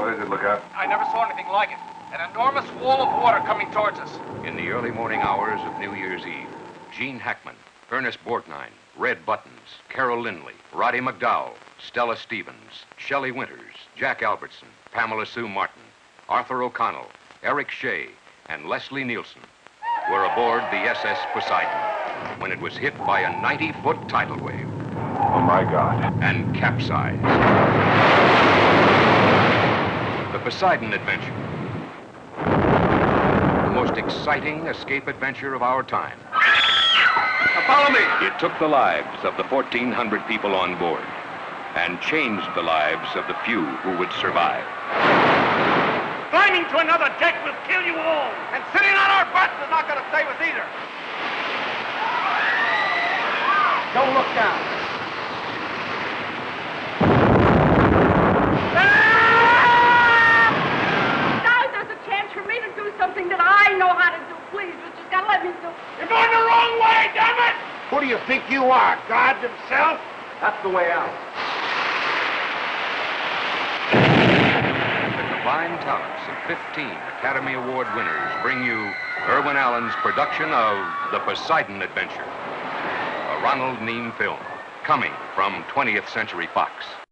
What is it, Lookout? I never saw anything like it. An enormous wall of water coming towards us. In the early morning hours of New Year's Eve, Gene Hackman, Ernest Borgnine, Red Buttons, Carol Lindley, Roddy McDowell, Stella Stevens, Shelley Winters, Jack Albertson, Pamela Sue Martin, Arthur O'Connell, Eric Shea, and Leslie Nielsen were aboard the SS Poseidon when it was hit by a 90-foot tidal wave. Oh, my God. And capsized. The Poseidon Adventure. The most exciting escape adventure of our time. Now follow me. It took the lives of the 1,400 people on board and changed the lives of the few who would survive. Climbing to another deck will kill you all. And sitting on our butts is not going to save us either. Don't look down. Now there's a chance for me to do something that I know how to do. Please, you just gotta let me do. You're going the wrong way, damn it! Who do you think you are, God himself? That's the way out. The combined talents of 15 Academy Award winners bring you Irwin Allen's production of The Poseidon Adventure, a Ronald Neame film, coming from 20th Century Fox.